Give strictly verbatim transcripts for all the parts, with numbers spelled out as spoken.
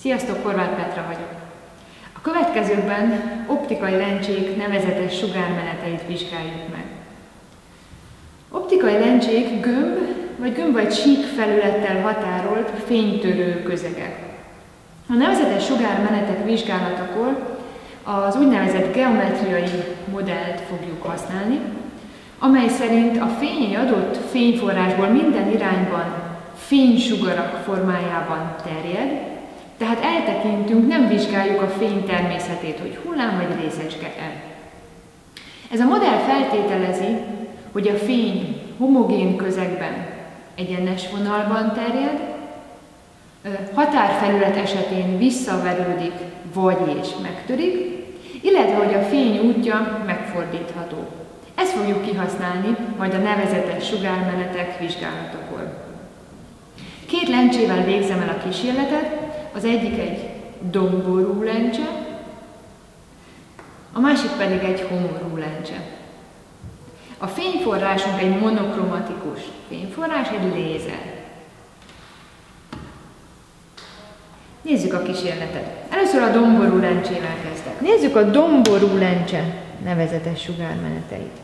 Sziasztok, Horváth Petra vagyok. A következőkben optikai lencsék nevezetes sugármeneteit vizsgáljuk meg. Optikai lencsék gömb vagy gömb vagy sík felülettel határolt fénytörő közegek. A nevezetes sugármenetek vizsgálatakor az úgynevezett geometriai modellt fogjuk használni, amely szerint a fény egy adott fényforrásból minden irányban fénysugarak formájában terjed, tehát eltekintünk, nem vizsgáljuk a fény természetét, hogy hullám vagy részecske-e. Ez a modell feltételezi, hogy a fény homogén közegben egyenes vonalban terjed, határfelület esetén visszaverődik, vagy és megtörik, illetve hogy a fény útja megfordítható. Ezt fogjuk kihasználni majd a nevezetes sugármenetek vizsgálatakor. Két lencsével végzem el a kísérletet, az egyik egy domború lencse, a másik pedig egy homorú lencse. A fényforrásunk egy monokromatikus fényforrás, egy lézer. Nézzük a kísérletet. Először a domború lencsével kezdek. Nézzük a domború lencse nevezetes sugármeneteit.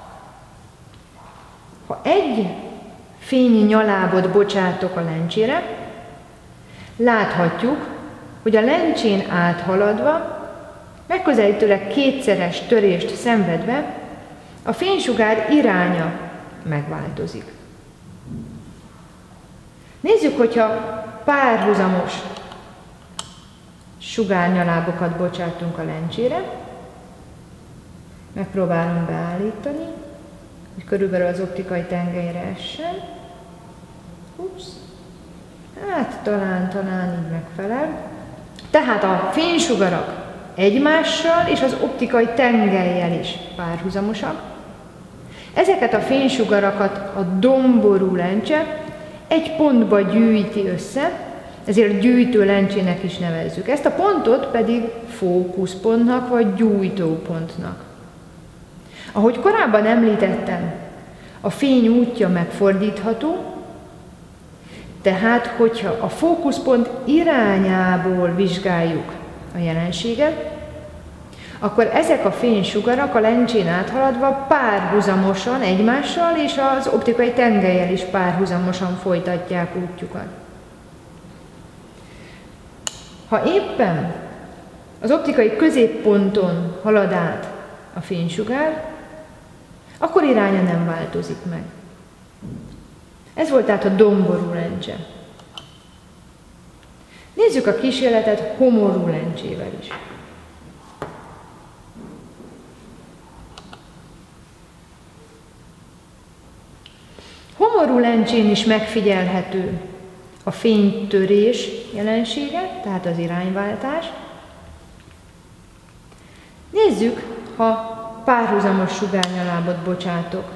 Ha egy fényi nyalábot bocsátok a lencsére, láthatjuk, hogy a lencsén áthaladva, megközelítőleg kétszeres törést szenvedve, a fénysugár iránya megváltozik. Nézzük, hogyha párhuzamos sugárnyalábokat bocsátunk a lencsére, megpróbálom beállítani, hogy körülbelül az optikai tengelyre essen. Ups. Hát talán, talán így megfelel. Tehát a fénysugarak egymással és az optikai tengellyel is párhuzamosak. Ezeket a fénysugarakat a domború lencse egy pontba gyűjti össze, ezért gyűjtő lencsének is nevezzük. Ezt a pontot pedig fókuszpontnak vagy gyújtópontnak. Ahogy korábban említettem, a fény útja megfordítható, tehát hogyha a fókuszpont irányából vizsgáljuk a jelenséget, akkor ezek a fénysugarak a lencsén áthaladva párhuzamosan egymással és az optikai tengellyel is párhuzamosan folytatják útjukat. Ha éppen az optikai középponton halad át a fénysugár, akkor iránya nem változik meg. Ez volt tehát a domború lencse. Nézzük a kísérletet homorú lencsével is. Homorú lencsén is megfigyelhető a fénytörés jelensége, tehát az irányváltás. Nézzük, ha párhuzamos sugárnyalábot bocsátok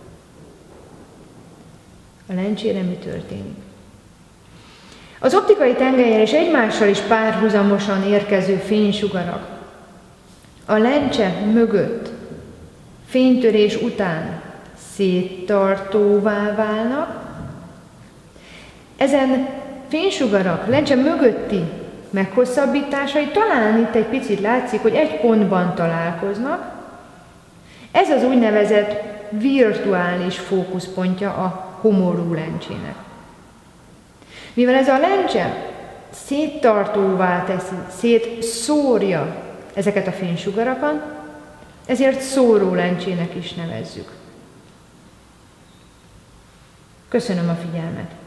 a lencsére, mi történik. Az optikai tengellyel és egymással is párhuzamosan érkező fénysugarak a lencse mögött fénytörés után széttartóvá válnak. Ezen fénysugarak lencse mögötti meghosszabbításai talán itt egy picit látszik, hogy egy pontban találkoznak. Ez az úgynevezett virtuális fókuszpontja a homorú lencsének. Mivel ez a lencse széttartóvá teszi, szétszórja ezeket a fénysugarakat, ezért szóró lencsének is nevezzük. Köszönöm a figyelmet!